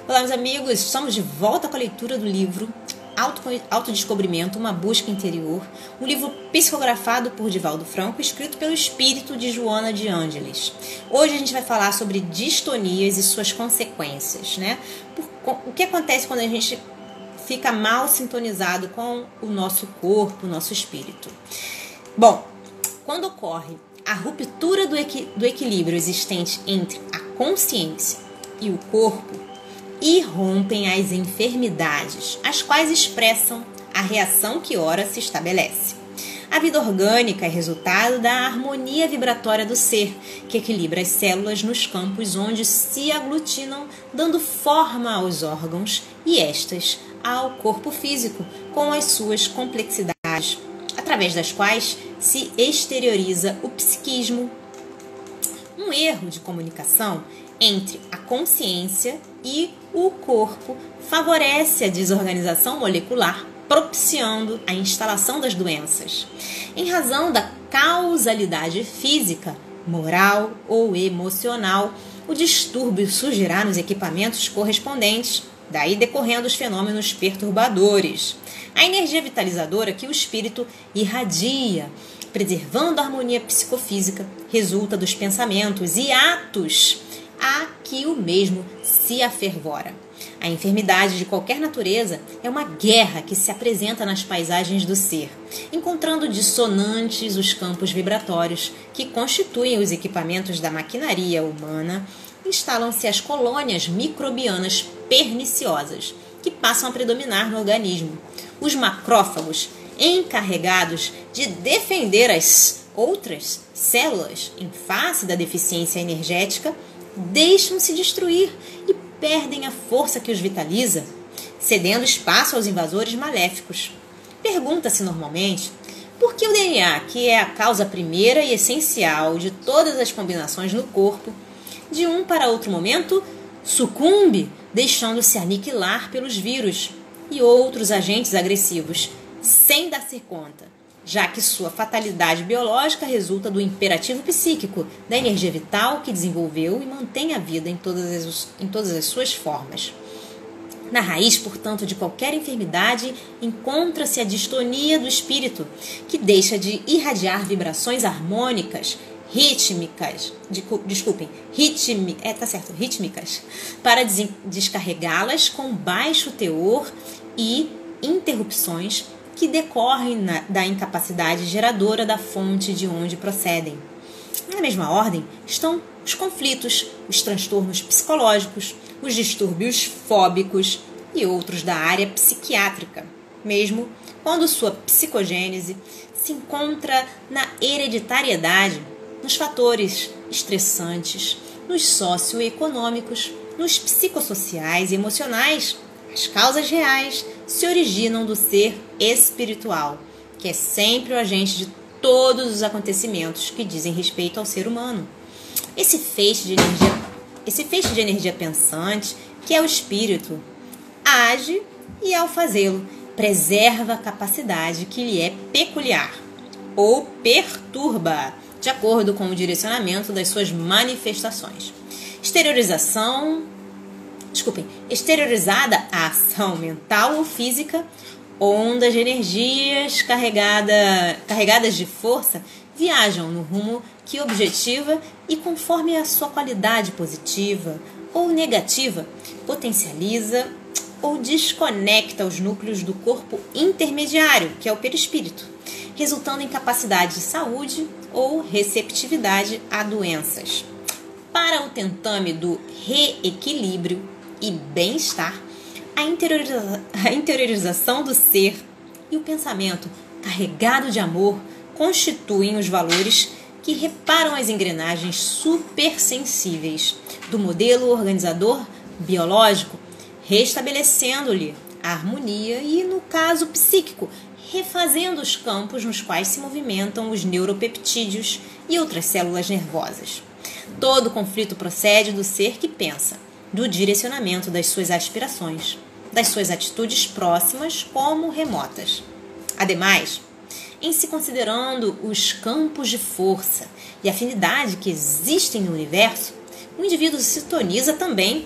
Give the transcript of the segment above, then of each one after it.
Olá, meus amigos, estamos de volta com a leitura do livro Autodescobrimento, uma busca interior, um livro psicografado por Divaldo Franco, escrito pelo espírito de Joana de Ângeles. Hoje a gente vai falar sobre distonias e suas consequências, né? O que acontece quando a gente fica mal sintonizado com o nosso corpo, o nosso espírito? Bom, quando ocorre a ruptura do equilíbrio existente entre a consciência e o corpo, irrompem as enfermidades, as quais expressam a reação que ora se estabelece. A vida orgânica é resultado da harmonia vibratória do ser, que equilibra as células nos campos onde se aglutinam, dando forma aos órgãos e estas ao corpo físico, com as suas complexidades, através das quais se exterioriza o psiquismo. Um erro de comunicação entre a consciência e o corpo favorece a desorganização molecular, propiciando a instalação das doenças. Em razão da causalidade física, moral ou emocional, o distúrbio surgirá nos equipamentos correspondentes, daí decorrendo os fenômenos perturbadores. A energia vitalizadora que o espírito irradia, preservando a harmonia psicofísica, resulta dos pensamentos e atos a que o mesmo se afervora. A enfermidade de qualquer natureza é uma guerra que se apresenta nas paisagens do ser, encontrando dissonantes os campos vibratórios que constituem os equipamentos da maquinaria humana. Instalam-se as colônias microbianas perniciosas, que passam a predominar no organismo. Os macrófagos, encarregados de defender as outras células em face da deficiência energética, deixam-se destruir e perdem a força que os vitaliza, cedendo espaço aos invasores maléficos. Pergunta-se normalmente por que o DNA, que é a causa primeira e essencial de todas as combinações no corpo, de um para outro momento sucumbe, deixando-se aniquilar pelos vírus e outros agentes agressivos, sem dar-se conta, já que sua fatalidade biológica resulta do imperativo psíquico, da energia vital que desenvolveu e mantém a vida em todas as suas formas. Na raiz, portanto, de qualquer enfermidade, encontra-se a distonia do espírito, que deixa de irradiar vibrações harmônicas, rítmicas, para descarregá-las com baixo teor e interrupções que decorrem da incapacidade geradora da fonte de onde procedem. Na mesma ordem estão os conflitos, os transtornos psicológicos, os distúrbios fóbicos e outros da área psiquiátrica, mesmo quando sua psicogênese se encontra na hereditariedade, nos fatores estressantes, nos socioeconômicos, nos psicossociais e emocionais. As causas reais se originam do ser espiritual, que é sempre o agente de todos os acontecimentos que dizem respeito ao ser humano. Esse feixe de energia pensante, que é o espírito, age e, ao fazê-lo, preserva a capacidade que lhe é peculiar ou perturba, de acordo com o direcionamento das suas manifestações. Exteriorizada a ação mental ou física, ondas de energias carregadas de força viajam no rumo que objetiva e, conforme a sua qualidade positiva ou negativa, potencializa ou desconecta os núcleos do corpo intermediário, que é o perispírito, resultando em capacidade de saúde ou receptividade a doenças. Para o tentame do reequilíbrio e bem-estar, a interiorização do ser e o pensamento carregado de amor constituem os valores que reparam as engrenagens supersensíveis do modelo organizador biológico, restabelecendo-lhe a harmonia e, no caso psíquico, refazendo os campos nos quais se movimentam os neuropeptídeos e outras células nervosas. Todo conflito procede do ser que pensa, do direcionamento das suas aspirações, das suas atitudes próximas como remotas. Ademais, em se considerando os campos de força e afinidade que existem no universo, o indivíduo se sintoniza também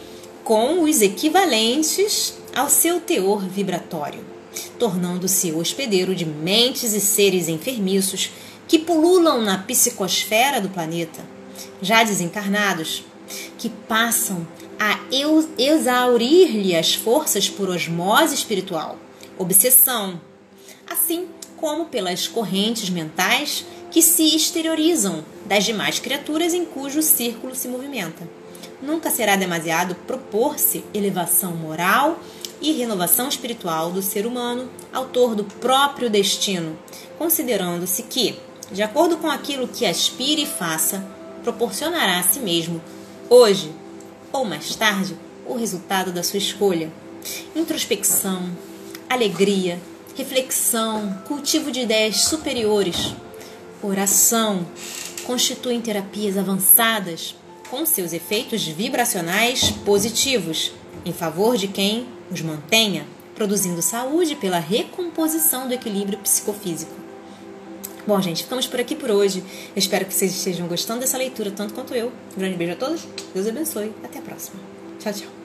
com os equivalentes ao seu teor vibratório, tornando-se hospedeiro de mentes e seres enfermiços que pululam na psicosfera do planeta, já desencarnados, que passam a exaurir-lhe as forças por osmose espiritual, obsessão, assim como pelas correntes mentais que se exteriorizam das demais criaturas em cujo círculo se movimenta. Nunca será demasiado propor-se elevação moral e renovação espiritual do ser humano, autor do próprio destino, considerando-se que, de acordo com aquilo que aspire e faça, proporcionará a si mesmo, hoje ou mais tarde, o resultado da sua escolha. Introspecção, alegria, reflexão, cultivo de ideias superiores, oração, constituem terapias avançadas com seus efeitos vibracionais positivos em favor de quem os mantenha, produzindo saúde pela recomposição do equilíbrio psicofísico. Bom, gente, ficamos por aqui por hoje. Eu espero que vocês estejam gostando dessa leitura tanto quanto eu. Um grande beijo a todos. Deus abençoe. Até a próxima. Tchau, tchau.